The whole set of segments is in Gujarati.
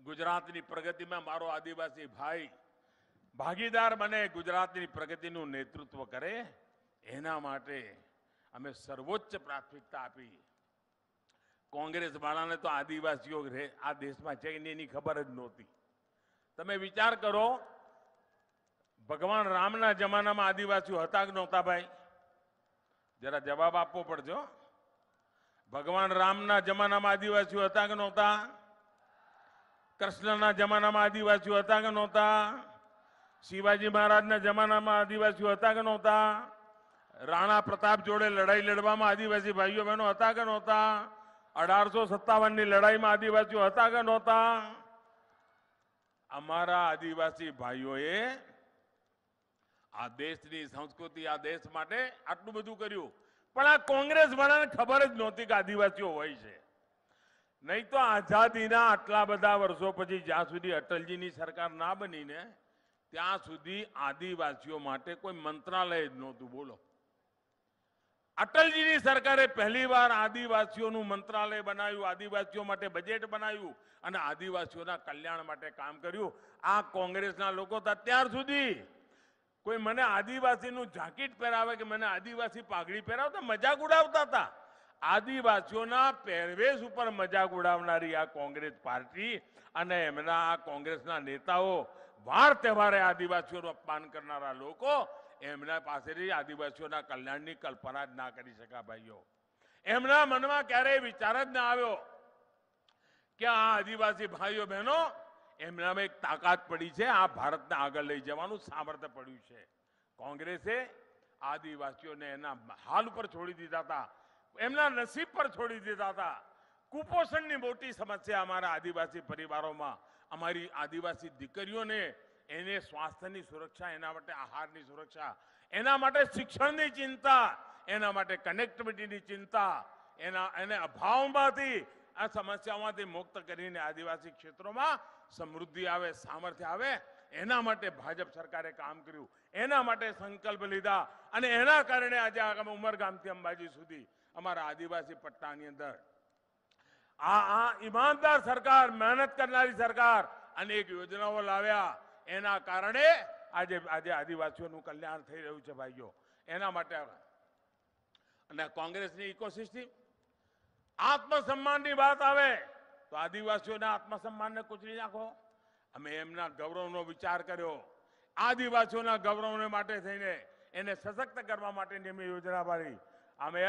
ગુજરાતની પ્રગતિમાં મારો આદિવાસી ભાઈ ભાગીદાર બને, ગુજરાતની પ્રગતિનું નેતૃત્વ કરે, એના માટે અમે સર્વોચ્ચ પ્રાથમિકતા આપી. કોંગ્રેસ વાળાને તો આદિવાસીઓ આ દેશમાં છે એની ખબર જ નહોતી. તમે વિચાર કરો, ભગવાન રામના જમાનામાં આદિવાસીઓ હતા કે નહોતા? ભાઈ જરા જવાબ આપવો પડજો. ભગવાન રામના જમાનામાં આદિવાસીઓ હતા કે નહોતા? કૃષ્ણના જમાનામાં આદિવાસીઓ હતા કે નહોતા? શિવાજી મહારાજના જમાનામાં આદિવાસીઓ હતા કે નહોતા? રાણા પ્રતાપ જોડે લડાઈ લડવામાં આદિવાસી ભાઈઓ બહેનો હતા કે નહોતા? 1857 ની લડાઈમાં આદિવાસીઓ હતા કે નહોતા? અમારા આદિવાસી ભાઈઓએ આ દેશની સંસ્કૃતિ, આ દેશ માટે આટલું બધું કર્યું, પણ આ કોંગ્રેસ વાળાને ખબર જ નહોતી કે આદિવાસીઓ હોય છે. નહીં તો આઝાદીના આટલા બધા વર્ષો પછી, જ્યાં સુધી અટલજીની સરકાર ના બનીને ત્યાં સુધી આદિવાસીઓ માટે કોઈ મંત્રાલય જ નહોતું. બોલો, અટલજીની સરકારે પહેલીવાર આદિવાસીઓનું મંત્રાલય બનાવ્યું, આદિવાસીઓ માટે બજેટ બનાવ્યું અને આદિવાસીઓના કલ્યાણ માટે કામ કર્યું. આ કોંગ્રેસના લોકો અત્યાર સુધી કોઈ મને આદિવાસીનું જાકીટ પહેરાવે કે મને આદિવાસી પાઘડી પહેરાવતા મજાક ઉડાવતા હતા. આદિવાસીઓના પહેરવેશ ઉપર મજાક ઉડાવનારી આ કોંગ્રેસ પાર્ટી અને એમના આ કોંગ્રેસના નેતાઓ, વાર તહેવારે આદિવાસીઓનું અપમાન કરનારા લોકો, એમના પાસેથી આદિવાસીઓના કલ્યાણની કલ્પના જ ના કરી શકા. ભાઈઓ, એમના મનમાં ક્યારેય વિચાર જ ના આવ્યો કે આ આદિવાસી ભાઈઓ બહેનો, એમનામાં એક તાકાત પડી છે, આ ભારતને આગળ લઈ જવાનું સામર્થ્ય પડ્યું છે. કોંગ્રેસે આદિવાસીઓને એના હાલ ઉપર છોડી દીધા હતા, એમના નસીબ પર છોડી દીધા હતા. કુપોષણની મોટી સમસ્યા અમારા આદિવાસી પરિવારોમાં, અમારી આદિવાસી દીકરીઓને એને સ્વાસ્થ્યની સુરક્ષા, એના માટે આહારની સુરક્ષા, એના માટે શિક્ષણની ચિંતા, એના માટે કનેક્ટિવિટીની ચિંતા, એને અભાવમાંથી, આ સમસ્યાઓમાંથી મુક્ત કરીને આદિવાસી ક્ષેત્રોમાં સમૃદ્ધિ આવે, સામર્થ્ય આવે, એના માટે ભાજપ સરકારે કામ કર્યું, એના માટે સંકલ્પ લીધા અને એના કારણે આજે ઉમરગામથી અંબાજી સુધી અમારા આદિવાસી પટ્ટાની અંદર આ ઈમાનદાર સરકાર, મહેનત કરનારી સરકાર અનેક યોજનાઓ લાવ્યા. એના કારણે આજે આદિવાસીઓનું કલ્યાણ થઈ રહ્યું છે. ભાઈઓ, એના માટે અને કોંગ્રેસની ઇકોસિસ્ટમ, આત્મસન્માનની વાત આવે તો આદિવાસીઓના આત્મસન્માનને કૂચલી નાખો. અમે એમના ગૌરવનો વિચાર કર્યો, આદિવાસીઓના ગૌરવને માટે થઈને એને સશક્ત કરવા માટેની અમે યોજના પાડી. અમે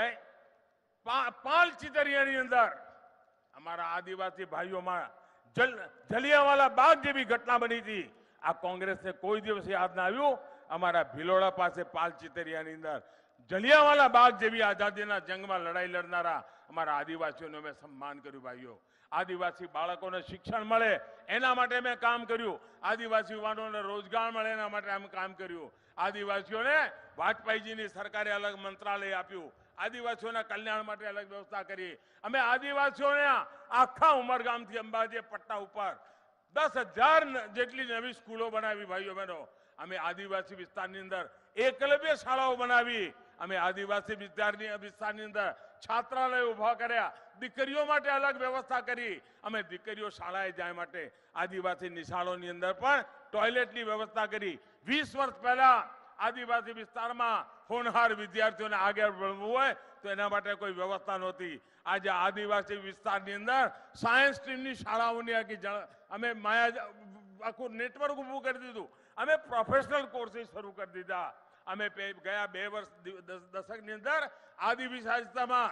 પાલ ચિતરિયાની અંદર અમારા આદિવાસી ભાઈઓમાં જલિયાવાલા બાગ જેવી ઘટના બની હતી. આ કોંગ્રેસને કોઈ દિવસ યાદ ના આવ્યું. અમારા ભિલોડા પાસે પાલ ચિતરિયાની અંદર જલિયાવાલા બાગ જેવી આઝાદીના જંગમાં લડાઈ લડનારા અમારા આદિવાસીઓનું અમે સન્માન કર્યું. ભાઈઓ, આદિવાસી બાળકોને શિક્ષણ મળે એના માટે મેં કામ કર્યું, આદિવાસી યુવાનોને રોજગાર મળે એના માટે અમે કામ કર્યું. આદિવાસીઓને વાજપેયીજીની સરકારે અલગ મંત્રાલય આપ્યું, આદિવાસીઓના કલ્યાણ માટે અલગ વ્યવસ્થા કરી. અમે આદિવાસીઓને આખા ઉમરગામથી અંબાજી પટ્ટા ઉપર 10,000 જેટલી નવી સ્કૂલો બનાવી. ભાઈઓ બહેનો, અમે આદિવાસી વિસ્તારની અંદર એકલવ્ય શાળાઓ બનાવી. અમે આદિવાસી વિસ્તારની અંદર છાત્રાલય ઉભા કર્યા, દીકરીઓ માટે અલગ વ્યવસ્થા કરી. અમે દીકરીઓ શાળાએ જાય માટે આદિવાસી નિશાળોની અંદર પણ ટોયલેટની વ્યવસ્થા કરી. 20 વર્ષ પહેલા આદિવાસી વિસ્તારમાં હોનહાર વિદ્યાર્થીઓને આગળ ભણવું હોય તો એના માટે કોઈ વ્યવસ્થા નહોતી. આજે આદિવાસી વિસ્તારની અંદર સાયન્સ સ્ટ્રીમની શાળાઓની અમે આખું નેટવર્ક ઊભું કરી દીધું. અમે પ્રોફેશનલ કોર્સીસ શરૂ કરી દીધા. અમે ગયા 2 વર્ષ દશકની અંદર આદિવાસીમાં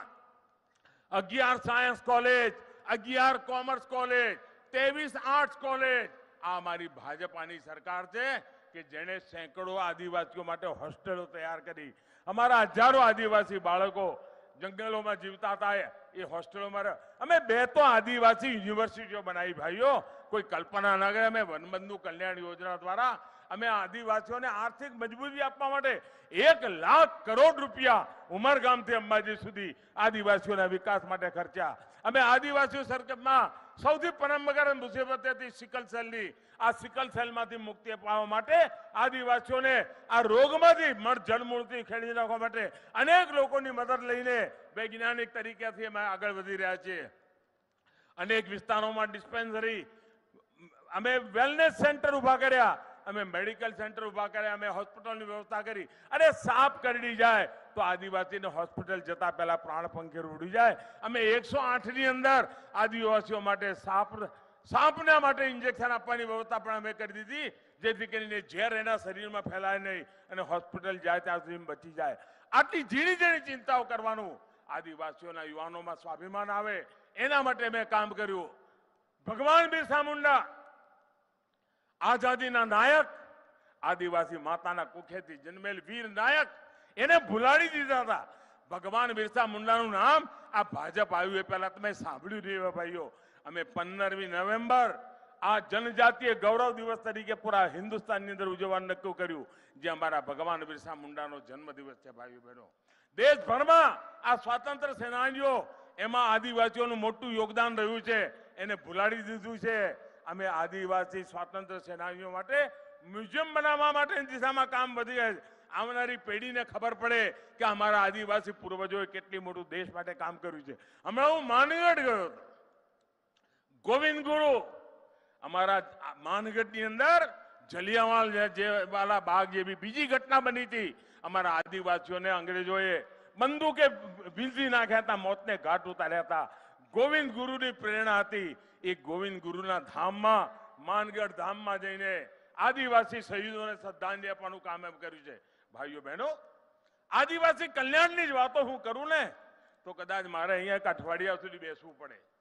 11 science college, 11 commerce college, 23 arts college. આ અમારી ભાજપાની સરકાર છે કે જેણે સેંકડો આદિવાસીઓ માટે હોસ્ટેલો તૈયાર કરી. અમારા હજારો આદિવાસી બાળકો જંગલોમાં જીવતા હતા, એ હોસ્ટેલોમાં અમે 2 તો આદિવાસી યુનિવર્સિટીઓ બનાવી. ભાઈઓ, કોઈ કલ્પના ન કરે. અમે વનબંધુ કલ્યાણ યોજના દ્વારા અમે આદિવાસીઓને આર્થિક મજબૂતી આપવા માટે 1 લાખ કરોડ રૂપિયા ઉમરગામથી અંબાજી સુધી આદિવાસીઓના વિકાસ માટે ખર્ચ્યા. અમે આદિવાસીઓ સરકારમાં સૌથી પરંપરાગત મુસીબત હતી સિકલ સેલની. આ સિકલ સેલમાંથી મુક્તિ અપાવવા માટે આદિવાસીઓને આ રોગમાંથી જળમૂળથી ખેડી નાખવા માટે અનેક લોકોની મદદ લઈને વૈજ્ઞાનિક તરીકેથી અમે આગળ વધી રહ્યા છીએ. અનેક વિસ્તારોમાં ડિસ્પેન્સરી અમે વેલનેસ સેન્ટર ઉભા કર્યા, અમે મેડિકલ સેન્ટર ઉભા કર્યા, અમે હોસ્પિટલની વ્યવસ્થા કરી. અરે સાપ કરડી જાય તો આદિવાસીને હોસ્પિટલ જતા પહેલા પ્રાણ પંખેર ઉડી જાય. અમે 108 ની અંદર આદિવાસીઓ માટે સાપના માટે ઇન્જેક્શન આપવાની વ્યવસ્થા પણ અમે કરી દીધી, જેથી કરીને ઝેર એના શરીરમાં ફેલાય નહીં અને હોસ્પિટલ જાય ત્યાં સુધી બચી જાય. આટલી ઝીણી ઝીણી ચિંતાઓ કરવાનું, આદિવાસીઓના યુવાનોમાં સ્વાભિમાન આવે એના માટે મેં કામ કર્યું. ભગવાન બિરસા મુંડા આઝાદીના નાયક, આદિવાસી માતાના કુખેથી જન્મેલ વીર નાયક, એને ભૂલાડી દીધા હતા. ભગવાન બિરસા મુંડાનું નામ આ ભાજપ આવ્યું એ પહેલા તમે સાંભળ્યું નહીં ભાઈઓ. અમે 15મી નવેમ્બર આ જનજાતીય ગૌરવ દિવસ તરીકે પૂરા હિન્દુસ્તાનની અંદર ઉજવવાનું નક્કી કર્યું, જે અમારા ભગવાન બિરસા મુંડાનો જન્મદિવસ છે. ભાઈઓ બહેનો, દેશભરમાં આ સ્વાતંત્ર્ય સેનાનીઓ એમાં આદિવાસીઓનું મોટું યોગદાન રહ્યું છે, એને ભૂલાડી દીધું છે. અમે આદિવાસી સ્વાતંત્ર્ય સેનાનીઓ માટે મ્યુઝિયમ બનાવવા માટેની દિશામાં કામ વધી ગયા છે. આવનારી પેઢીને ખબર પડે કે અમારા આદિવાસી પૂર્વજોએ કેટલી મોટું દેશ માટે કામ કર્યું છે. હમણાં હું માનગઢ ગયો હતો. ગોવિંદ ગુરુ, અમારા માનગઢની અંદર જલિયાવાલા બાગ જેવી બીજી ઘટના બની હતી. અમારા આદિવાસીઓને અંગ્રેજોએ બંદૂકે વીંધી નાખ્યા હતા, મોતને ઘાટ ઉતાર્યા હતા. ગોવિંદ ગુરુની પ્રેરણા હતી. એ ગોવિંદ ગુરુના ધામમાં, માનગઢ ધામમાં જઈને આદિવાસી શહીદોને શ્રદ્ધાંજલિ આપવાનું કામ એમ કર્યું છે. ભાઈઓ બહેનો, આદિવાસી કલ્યાણની જ વાતો હું કરું ને તો કદાચ મારે અહીંયા એક અઠવાડિયા સુધી બેસવું પડે.